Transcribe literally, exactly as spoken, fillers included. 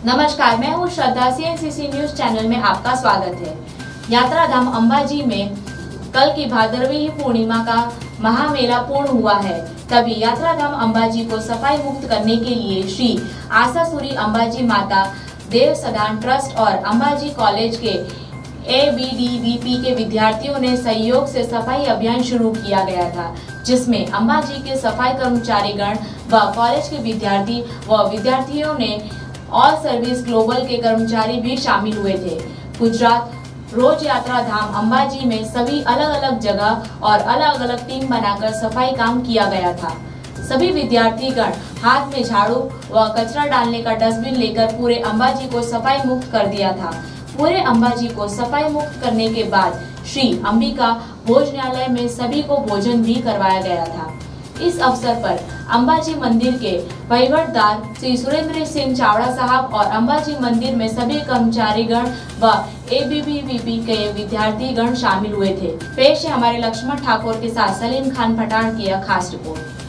नमस्कार, मैं हूँ Shraddha. C N C C news channel में आपका स्वागत है। यात्रा धाम अंबाजी में कल की भादरवी पूर्णिमा का महामेला पूर्ण हुआ है। तभी यात्रा धाम अंबाजी को सफाई मुक्त करने के लिए श्री आशासूरी अंबाजी माता देव सदान ट्रस्ट और अंबाजी कॉलेज के A B D V P के विद्यार्थियों ने सहयोग से सफाई अभियान शुरू किया गया था, जिसमें अंबाजी के सफाई कर्मचारीगण व कॉलेज के विद्यार्थी व विद्यार्थियों ने ऑल सर्विस ग्लोबल के कर्मचारी भी शामिल हुए थे। गुजरात रोज यात्रा धाम अंबाजी में सभी अलग अलग जगह और अलग अलग टीम बनाकर सफाई काम किया गया था। सभी विद्यार्थीगण हाथ में झाड़ू व कचरा डालने का डस्टबिन लेकर पूरे अंबाजी को सफाई मुक्त कर दिया था। पूरे अंबाजी को सफाई मुक्त करने के बाद श्री अंबिका भोजनालय में सभी को भोजन भी करवाया गया था। इस अवसर पर अंबाजी मंदिर के वहीवटदार श्री सुरेंद्र सिंह चावड़ा साहब और अंबाजी मंदिर में सभी कर्मचारीगण व ए बी वी पी के विद्यार्थीगण शामिल हुए थे। पेश है हमारे लक्ष्मण ठाकुर के साथ सलीम खान पठान की यह खास रिपोर्ट।